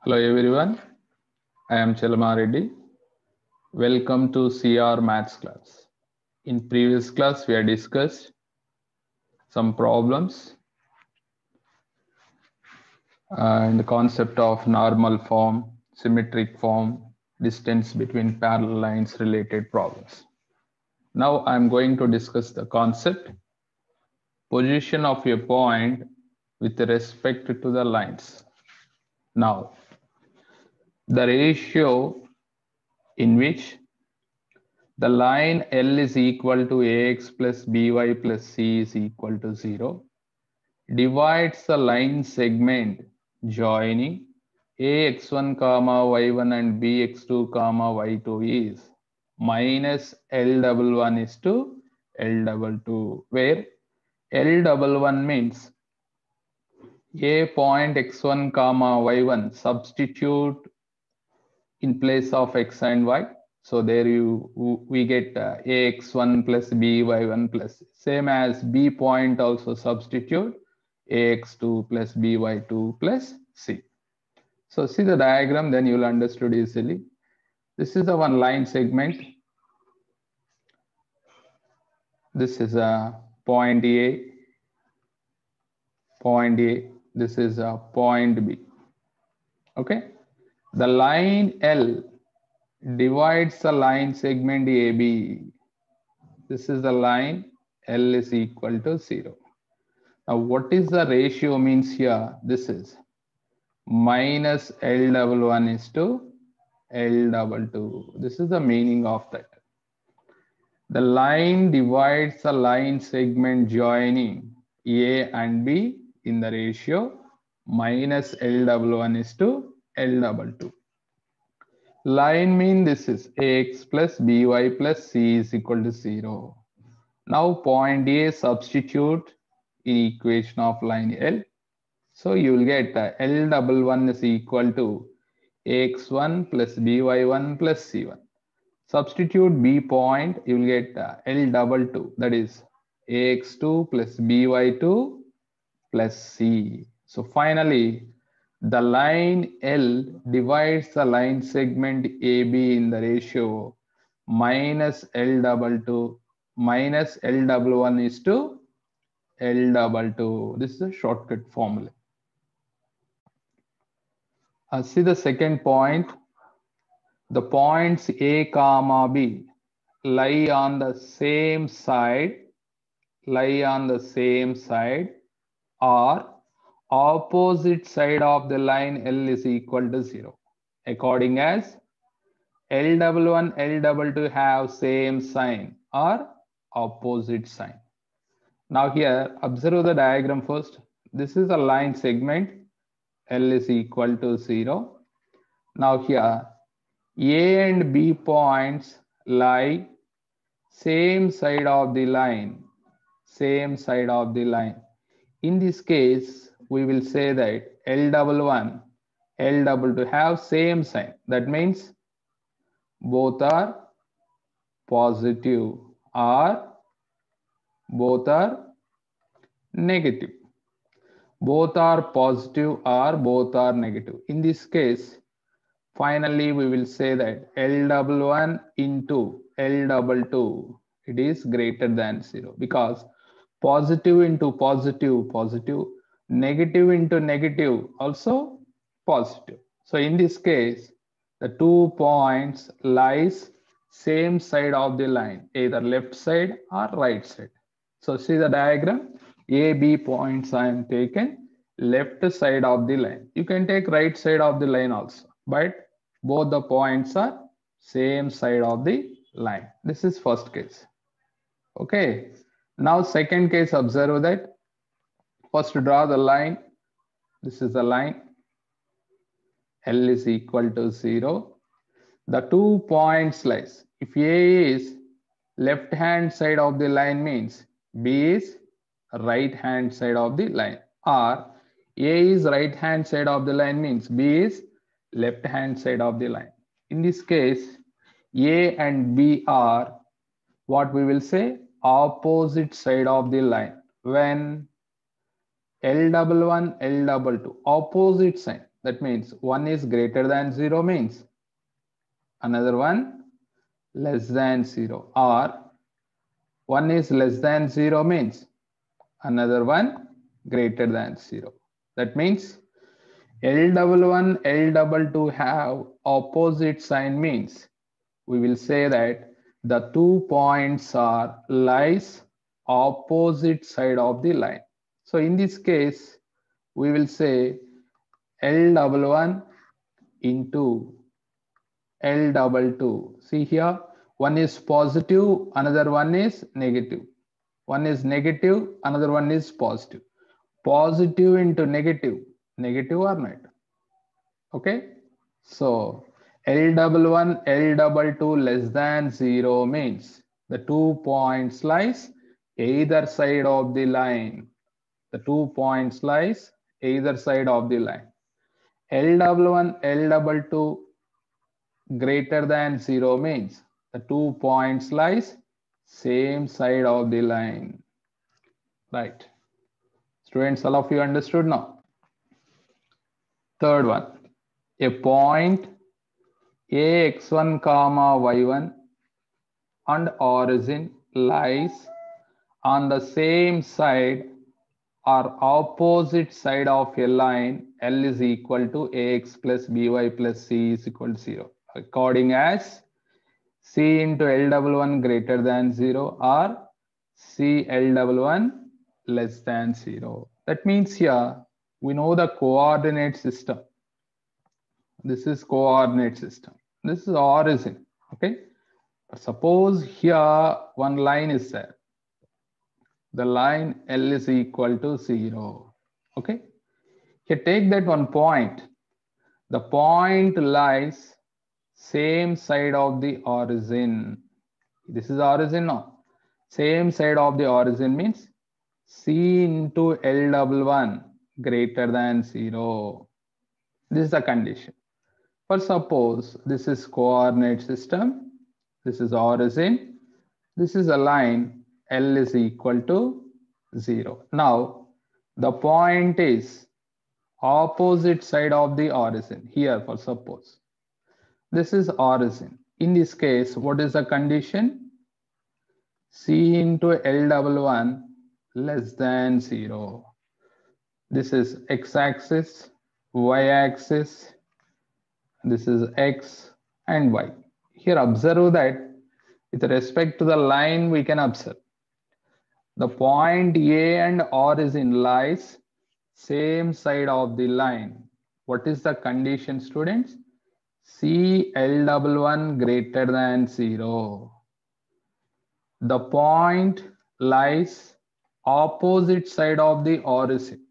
Hello everyone, I am Chelama Reddy. Welcome to CR Maths class. In previous class, we have discussed some problems and the concept of normal form, symmetric form, distance between parallel lines related problems. Now I am going to discuss the concept, position of a point with respect to the lines. Now, the ratio in which the line L is equal to ax plus by plus c is equal to 0 divides the line segment joining ax1 comma y1 and bx2 comma y2 is minus L11 is to L22, where L11 means a point x1 comma y1 substitute in place of x and y. So there we get ax1 plus by1 plus, same as b point also substitute ax2 plus by2 plus c. So see the diagram, then you'll understood easily. This is the one line segment. This is a point A, point A. This is a point B. Okay. The line L divides the line segment AB. This is the line L is equal to 0. Now, what is the ratio means here? This is minus L11 is to L22. This is the meaning of that. The line divides the line segment joining A and B in the ratio minus L11 is to L22. Line mean this is ax plus by plus c is equal to 0. Now point A substitute in equation of line L. So you will get L11 is equal to ax1 plus by1 plus c1. Substitute B point, you will get L22, that is ax2 plus by2 plus c. So finally, the line L divides the line segment AB in the ratio minus L22 minus L11 is to L22. This is a shortcut formula. See the second point. The points A comma B lie on the same side, or opposite side of the line L is equal to 0. According as L11, L22 have same sign or opposite sign. Now here, observe the diagram first. This is a line segment, L is equal to 0. Now here, A and B points lie same side of the line, In this case, we will say that L11, L22 have same sign. That means both are positive or both are negative. Both are positive or both are negative. In this case, finally we will say that L11 into L22, it is greater than 0, because positive into positive, positive, negative into negative, also positive. So in this case, the 2 points lies same side of the line, either left side or right side. So see the diagram, A, B points I am taken left side of the line. You can take right side of the line also, but both the points are same side of the line. This is first case. Okay. Now second case, observe that. First draw the line. This is the line. L is equal to 0. The 2 points lies. If A is left hand side of the line means B is right hand side of the line, or A is right hand side of the line means B is left hand side of the line. In this case, A and B are what we will say opposite side of the line. When L11, L22 opposite sign, That means one is greater than 0 means another one less than 0, or one is less than 0 means another one greater than 0. That means L11, L22 have opposite sign means we will say that the 2 points are lies opposite side of the line. So in this case, we will say L11 into L22. See here, one is positive, another one is negative. One is negative, another one is positive. Positive into negative, negative or not? Okay. So L11, L22 less than 0 means the 2 points lies either side of the line. The 2 points lies either side of the line. L11, L22 greater than 0 means the 2 points lies same side of the line. Right. Students, all of you understood now? Third one, a point ax1 comma y1 and origin lies on the same side or opposite side of a line L is equal to ax plus by plus c is equal to 0, according as c into L11 greater than 0 or c L11 less than 0. That means here we know the coordinate system. This is coordinate system. This is origin. Okay. But suppose here one line is there. The line L is equal to 0. Okay. Here take that one point. The point lies same side of the origin. This is origin now. Same side of the origin means C into L11 greater than 0. This is the condition. For suppose this is coordinate system, this is origin, this is a line L is equal to 0. Now the point is opposite side of the origin. Here for suppose this is origin. In this case, what is the condition? C into L11 less than 0. This is x-axis, y-axis, this is x and y. Here observe that with respect to the line we can observe the point A and origin lies same side of the line. What is the condition, students? C L11 greater than 0. The point lies opposite side of the origin,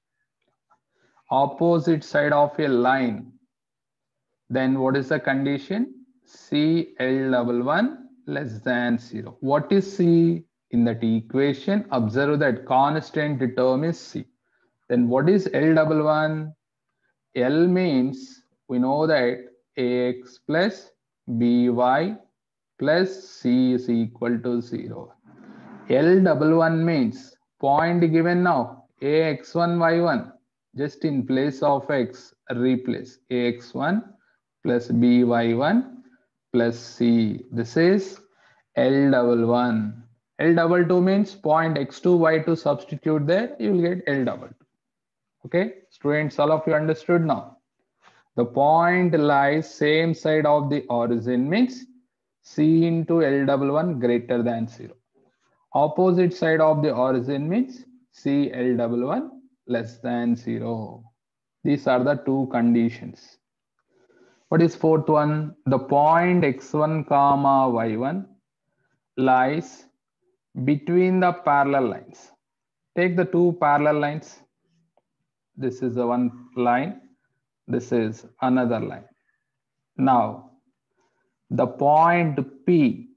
opposite side of a line. Then what is the condition? C L11 less than 0. What is C? In that equation, observe that constant term is C. Then what is L11? L means we know that ax plus by plus c is equal to 0. L11 means point given now ax1 y1. Just in place of x, replace ax1 plus by1 plus c. This is L11. L22 means point x2 y2 substitute there, you will get L22. Okay, students, all of you understood now. The point lies same side of the origin means C into L11 greater than 0. Opposite side of the origin means C L11 less than 0. These are the two conditions. What is fourth one? The point x1 comma y1 lies between the parallel lines. Take the two parallel lines. This is the one line. This is another line. Now, the point P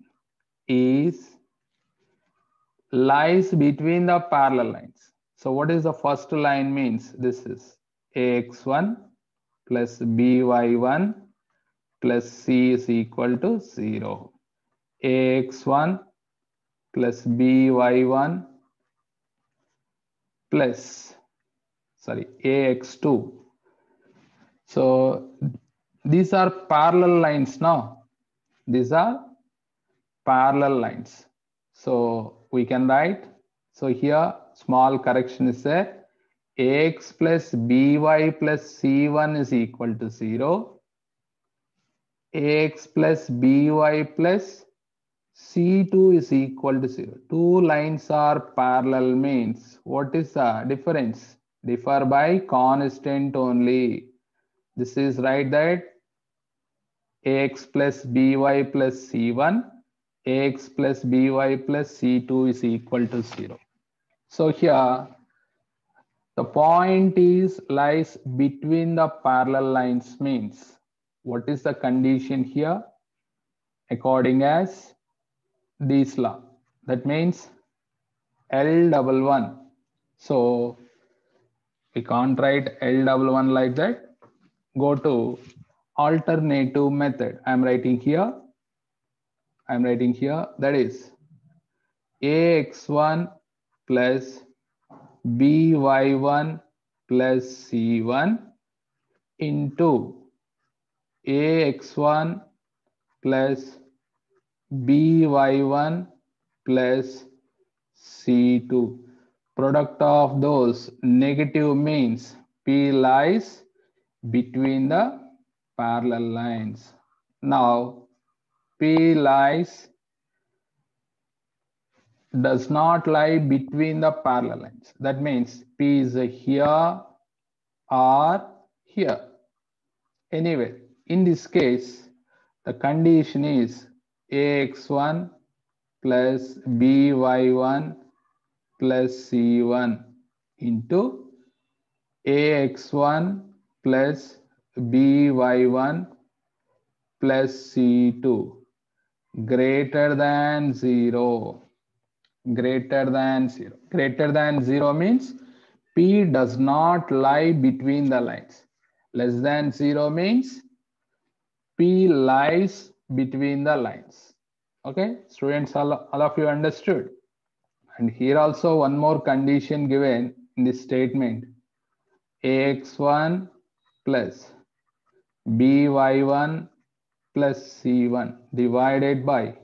lies between the parallel lines. So what is the first line means? This is ax1 plus by1 plus c is equal to 0. ax1 plus by1 plus, ax2 So these are parallel lines now. These are parallel lines. So we can write, so here small correction is there. Ax plus by plus c1 is equal to 0. Ax plus by plus c2 is equal to 0. Two lines are parallel means what is the difference? Differ by constant only. This is right that ax plus by plus c1, ax plus by plus c2 is equal to 0. So here the point is lies between the parallel lines means what is the condition here according as this law? That means L double one. So we can't write L double one like that. Go to alternative method. I'm writing here that is ax1 plus by1 plus c1 into ax1 plus by1 plus c2. Product of those negative means P lies between the parallel lines. Now P lies does not lie between the parallel lines. That means P is here or here. Anyway, in this case, the condition is ax1 plus by1 plus c1 into ax1 plus by1 plus c2 greater than 0. Greater than 0. Greater than 0 means P does not lie between the lines. Less than 0 means P lies between the lines. Okay, students, all of you understood? And here also one more condition given in this statement. ax1 plus by1 plus c1 divided by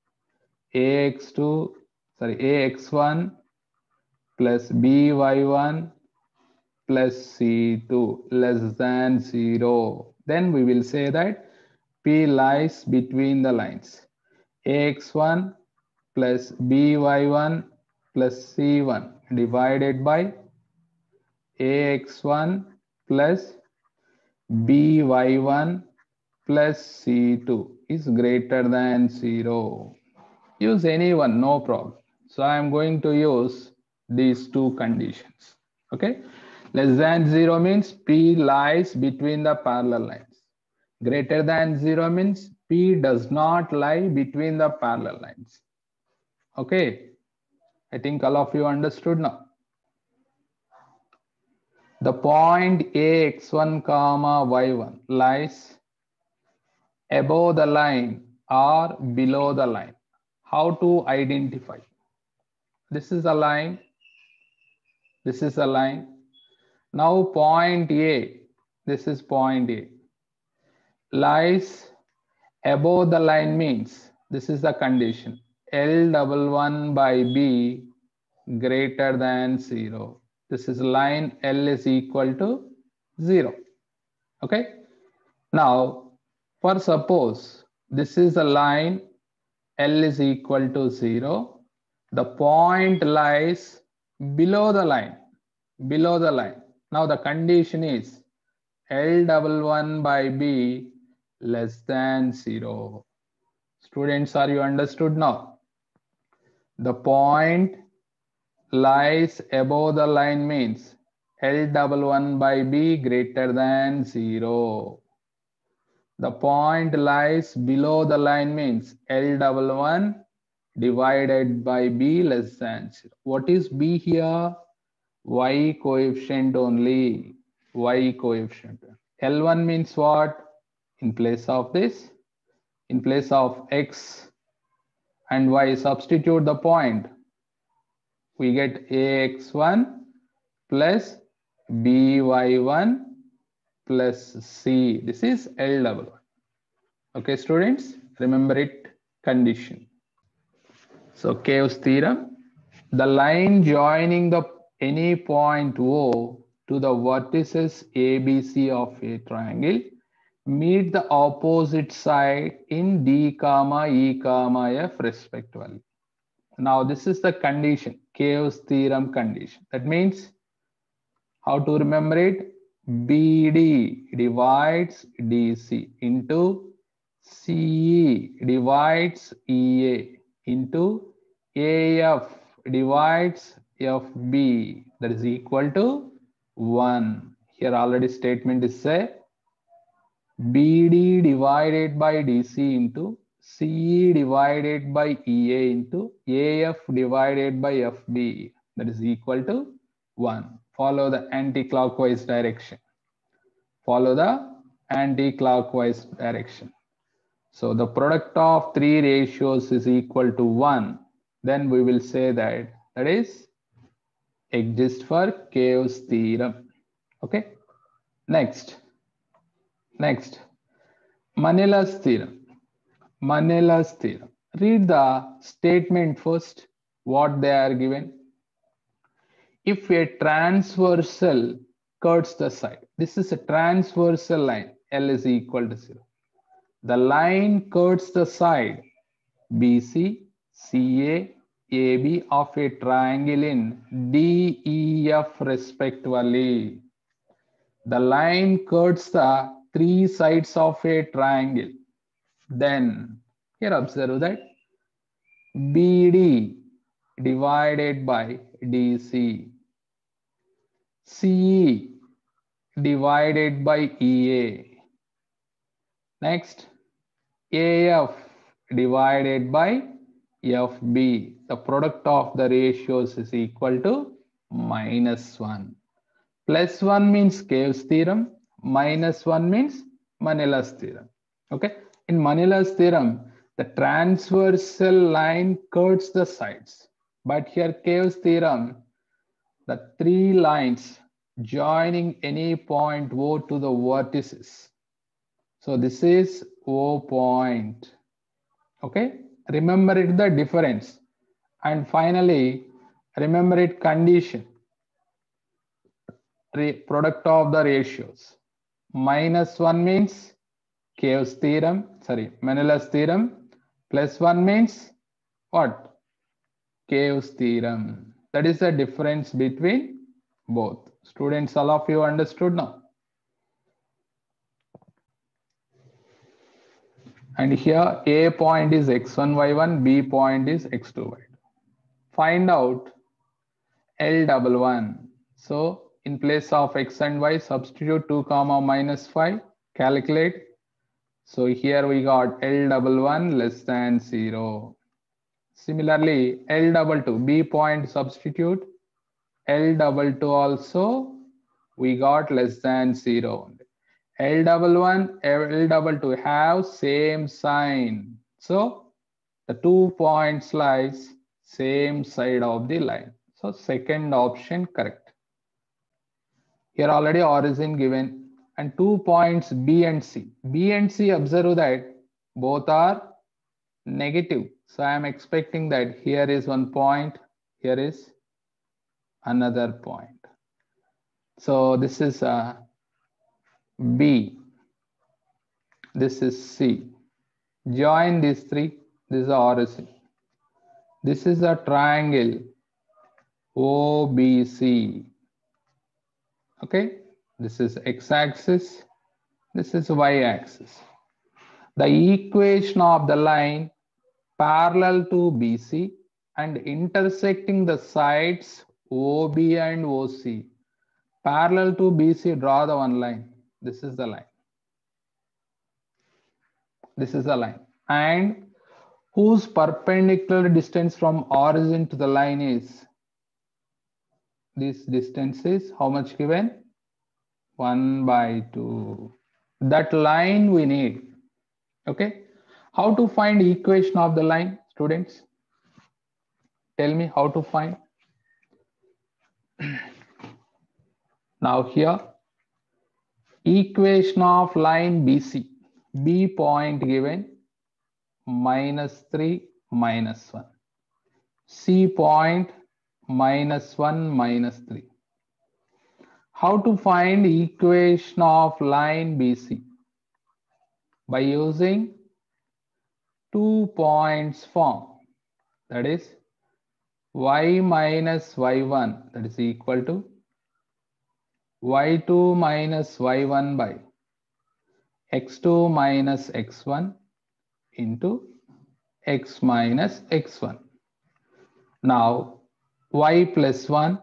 ax1 plus by1 plus c2 less than 0. Then we will say that P lies between the lines. ax1 plus by1 plus c1 divided by ax1 plus by1 plus c2 is greater than 0. Use any one, no problem. So I am going to use these two conditions. Okay, less than 0 means P lies between the parallel lines. Greater than 0 means P does not lie between the parallel lines. Okay, I think all of you understood now. The point ax1 comma y1 lies above the line or below the line. How to identify? This is a line. This is a line. Now point A, this is point A, lies above the line means this is the condition. L double one by B greater than 0. This is line L is equal to 0. Okay. Now, for suppose this is a line L is equal to 0. The point lies below the line. Below the line. Now the condition is L double one by B less than 0. Students, are you understood now? The point lies above the line means L double one by B greater than 0. The point lies below the line means L double one divided by B less than 0. What is B here? Y coefficient only. Y coefficient. L1 means what? In place of this, in place of X and Y, substitute the point. We get AX1 plus BY1 plus C. This is L double one. Okay, students, remember it condition. So Chaos theorem, the line joining the any point O to the vertices ABC of a triangle meet the opposite side in D comma E comma F respectively. Now this is the condition, Chaos theorem condition. That means how to remember it? BD divides DC into CE divides EA into AF divides FB, that is equal to 1. Here already statement is say BD divided by DC into CE divided by EA into AF divided by FB, that is equal to 1. Follow the anti-clockwise direction. Follow the anti-clockwise direction. So the product of three ratios is equal to 1. Then we will say that is exists for Chaos theorem. Okay. Next, Manila's theorem. Manila's theorem. Read the statement first. What they are given. If a transversal cuts the side, this is a transversal line. L is equal to 0. The line cuts the side BC, CA, AB of a triangle in DEF respectively. The line cuts the three sides of a triangle. Then here observe that BD divided by DC, CE divided by EA. Next, AF divided by FB. The product of the ratios is equal to -1. +1 means Chaos theorem, -1 means Manila's theorem. Okay, in Manila's theorem, the transversal line cuts the sides. But here Chaos theorem, the three lines joining any point O to the vertices. So this is O point. Okay, remember it the difference. And finally, remember it condition. Product of the ratios. -1 means Chaos theorem, Manila's theorem. +1 means what? Chaos theorem. That is the difference between both. Students, all of you understood now? And here A point is x1, y1, B point is x2, y2. Find out L11. So in place of x and y, substitute 2 comma -5, calculate. So here we got L11 less than 0. Similarly, L22, B point substitute, L22 also we got less than 0. L11, L22 have same sign. So the 2 points lies same side of the line. So second option correct. Here already origin given and 2 points B and C. B and C, observe that both are negative. So I am expecting that here is one point, here is another point. So this is B, this is C. Join these three, this is the origin. This is a triangle OBC. Okay, this is x-axis, this is y-axis. The equation of the line parallel to BC and intersecting the sides OB and OC. Parallel to BC, draw the one line. This is the line. This is the line. And whose perpendicular distance from origin to the line is? This distance is how much given? 1/2. That line we need. Okay. How to find equation of the line, students? Tell me how to find. Now here, Equation of line BC. B point given -3, -1. C point -1, -3. How to find equation of line BC? By using 2 points form. That is y minus y1, that is equal to y2 minus y1 by x2 minus x1 into x minus x1. Now y plus 1,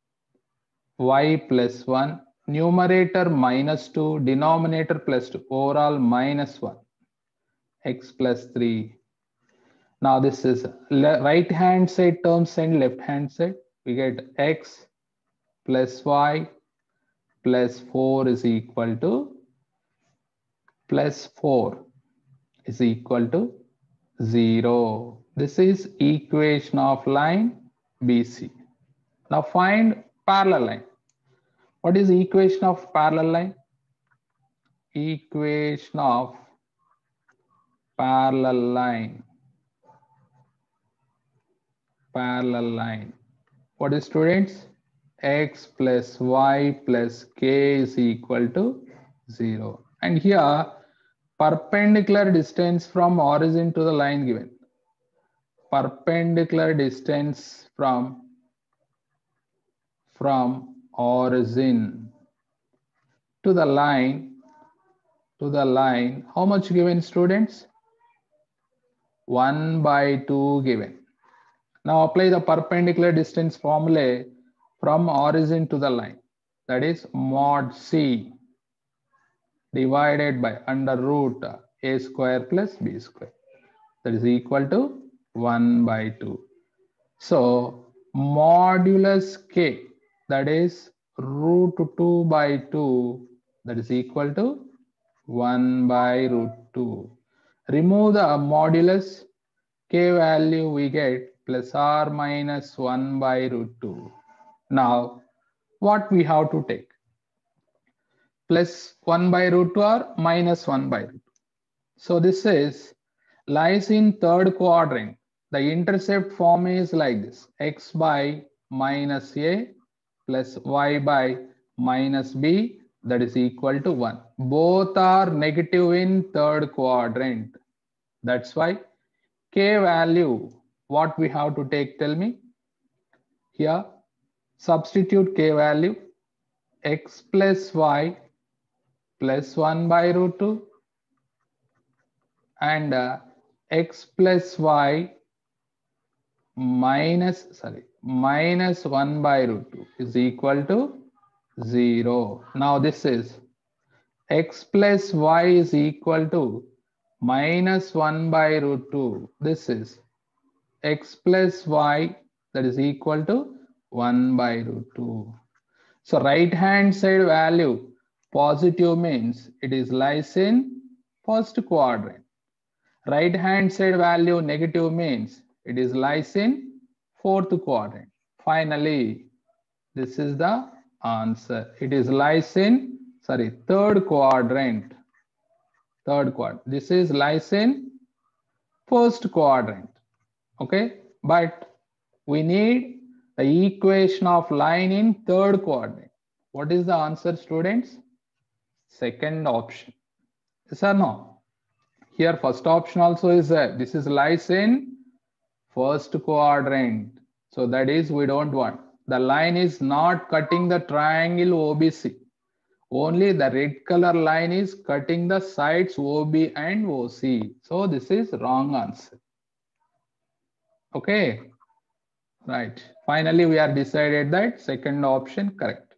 numerator -2, denominator +2, overall -1, x plus 3. Now this is right hand side terms and left hand side. We get x plus y plus 4 is equal to plus 4 is equal to 0. This is equation of line BC. Now find parallel line. What is equation of parallel line? Equation of parallel line. Parallel line. What is, students? X plus y plus k is equal to 0. And here perpendicular distance from origin to the line given. Perpendicular distance from origin to the line, how much given, students? 1/2 given. Now apply the perpendicular distance formula from origin to the line. That is mod C divided by under root a square plus b square. That is equal to 1/2. So modulus k, that is root 2/2, that is equal to 1/√2. Remove the modulus, k value we get plus or minus 1/√2. Now what we have to take? Plus 1/√2 or minus 1/√2. So this is lies in third quadrant. The intercept form is like this: x by minus a plus y by minus b, that is equal to 1. Both are negative in third quadrant. That's why k value, what we have to take, tell me? Here substitute k value, x plus y plus 1/√2 and x plus y minus 1/√2 is equal to 0. Now this is x plus y is equal to minus 1/√2. This is x plus y, that is equal to 1/√2. So right hand side value positive means it is lies in first quadrant. Right hand side value negative means it is lies in fourth quadrant. Finally, this is the answer. It is lies in third quadrant. This is lies in first quadrant. Okay, but we need the equation of line in third quadrant. What is the answer, students? Second option. Yes or no? Here first option also is there. This is lies in first quadrant. So that is we don't want. The line is not cutting the triangle OBC. Only the red color line is cutting the sides OB and OC. So this is wrong answer. Okay. Right. Finally, we are decided that second option correct.